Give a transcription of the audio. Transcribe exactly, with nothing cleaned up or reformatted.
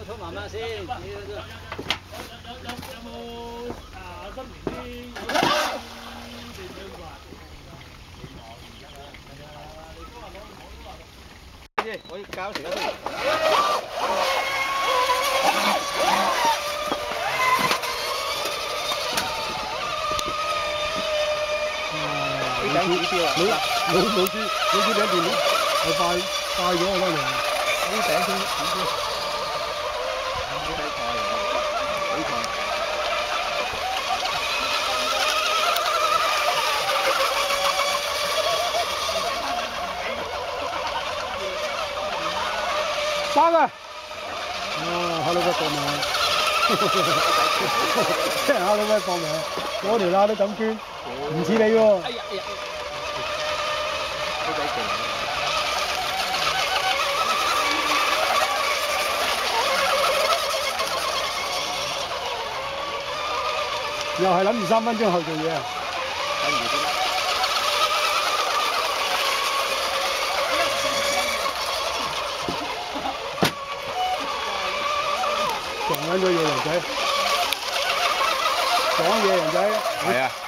拖慢慢先。有有有有有冇啊？新年啲地唱啩？我要搞成個。老老老老豬老豬頂電鏈係快快咗我當年，啲頂先點先？好睇快啊！好快！生啊！啊，哈佬哥搏命！聽人哈佬哥搏命，嗰條罅都咁捐，唔似你喎。哎呀哎呀！都幾勁。又係諗住三分鐘後做嘢啊！等住先。撞緊咗嘢人仔，撞嘢人仔。係啊。